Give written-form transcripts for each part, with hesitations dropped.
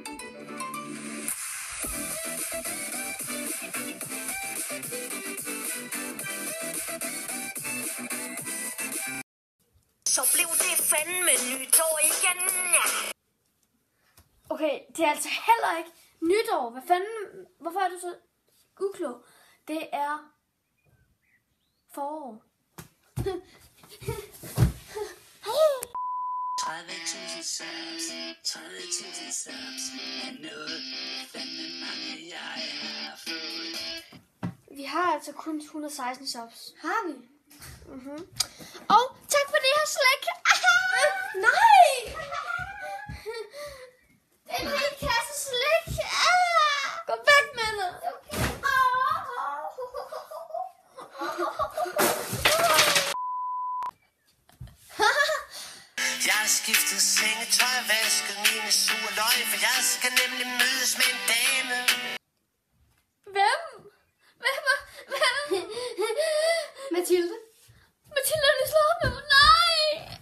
Så blev det fandme nytår igen, ja. Okay, det er altså heller ikke nytår. Hvad fanden? Hvorfor er du så uklog? Det er forår. 30.000 subs, 30.000 subs er noget fandme mange jeg har fået. Vi har altså kun 116 subs. Har vi? Og tak for det her slik. Nej! Det er en hel kasse slik. Gå væk med det. Jeg har skiftet sengetøj, vasket mine sure løg, for jeg skal nemlig mødes med en dame. Hvem? Mathilde. Mathilde, er det slået med? Nej!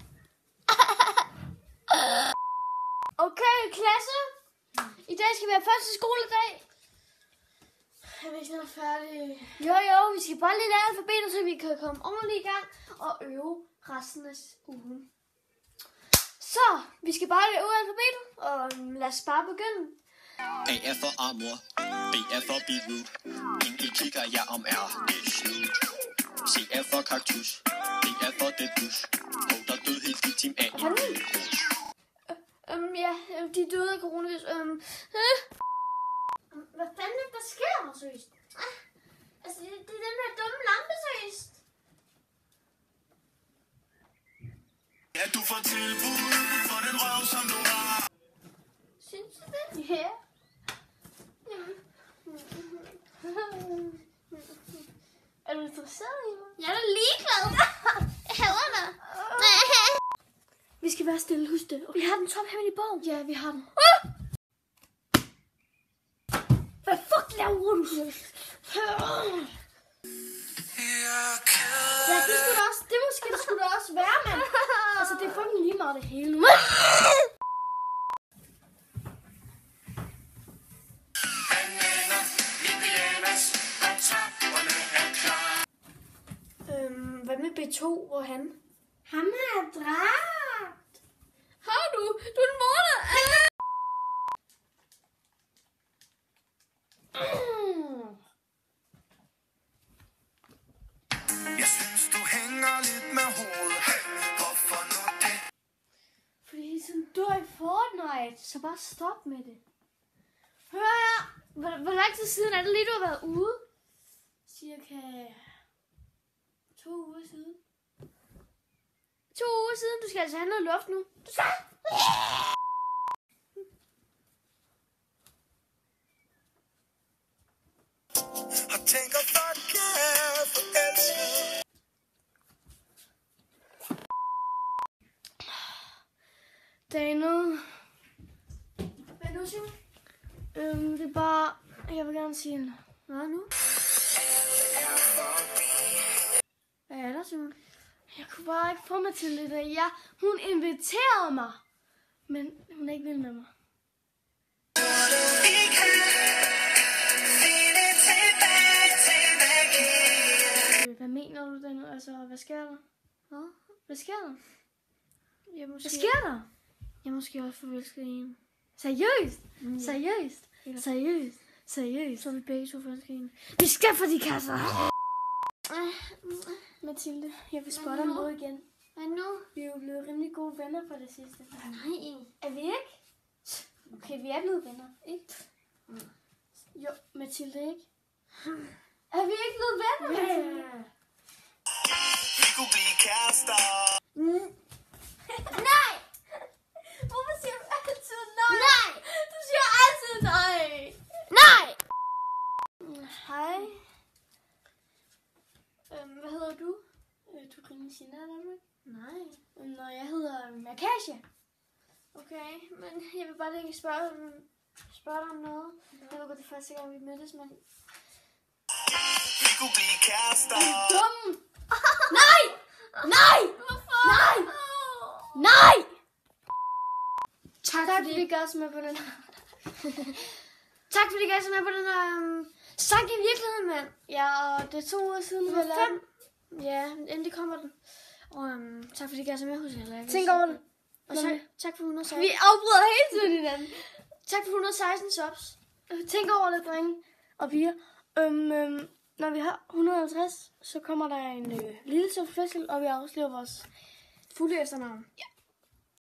Okay, klasse. I dag skal vi have første skoledag. Er vi ikke snart færdige? Jo, vi skal bare lidt af alfabetet, så vi kan komme ordentligt i gang og øve resten af ugen. Så, vi skal bare øve alfabetet, og lad os bare begynde. A er for armor, B er for beetroot, enkelt kigger jeg om er det slut. C er for kaktus, D er for det bus, og der død helt i team A. Ja, de døde af coronavirus. Hvad fanden der sker her, seriøst? Altså, det er den her dumme lampe, seriøst. Ja, du får tilbud for den røv, som du har. Synes du det? Ja. Er du interesseret i mig? Jeg er da ligeglad. Jeg hader dig. Vi skal være stille, husk det. Okay. Vi har den tophemmelige bog. Ja, vi har den. Hvad fuck laver du? Ja, det skulle da også være, mand. Altså, det er fucking lige meget det hele nu. Hvad med B2? Hvor er han? Ham er dræbt. Har du? Du er en morder. Jeg synes, du hænger lidt med hovedet. Hvorfor nu det? Fordi sådan du er i Fortnite, så bare stop med det. Hør her. Hvor lang tid siden er det lige, du har været ude? Cirka 2 uger siden. 2 uger siden. Du skal altså have noget luft nu. Du skal... Og tænker, fuck yeah, forelsket. Daniel. Hvad nu, Simon? Det er bare... Jeg vil gerne sige... Hvad nu? Hvad er der, Simon? Jeg kunne bare ikke få mig til det der. Ja, hun inviterede mig. Men hun er ikke vild med mig. Hvad mener du, Daniel? Altså, hvad sker der? Hvad sker der? Hvad sker der? Jeg er måske også forelsket i en. Seriøst? Seriøst? Seriøst? Seriøst? Så er vi begge to forelsket i en. Vi skal for de kasser! Mathilde, jeg vil spørge dig om noget igen. Hvad nu? Vi er jo blevet rimelig gode venner på det sidste. Nej. Er vi ikke? Okay, vi er blevet venner, ikke? Jo, Mathilde, ikke? Er vi ikke blevet venner, Mathilde? Vi kunne blive kærester. Nej! Hvorfor siger du altid nej? Nej! Du siger altid nej! Nej! Hej. Hvad hedder du? Du kan ikke sige noget, Nej. Nå, jeg hedder Akasia. Okay, men jeg vil bare lige spørge dig om noget. Jeg ved godt, det er første gang, vi mødtes, men... Vi kunne blive kærester. Er du dum? Nej! Nej! Hvorfor? Nej! Nej! Tak fordi vi gør os med på den. Tak fordi I gav så med på den her sang i virkeligheden, mand. Ja, og det er 2 uger siden, Det vi har var lavet 5. Ja, endelig kommer den. Og tak fordi I gav så med hos jer. Tænk over det. Og tak for 116. Vi afbryder hele tiden hinanden. Tak for 116 subs. Tænk over det, drenge og piger. Når vi har 150, så kommer der en lille festival, og vi afslører vores Fulde efternavn. Ja.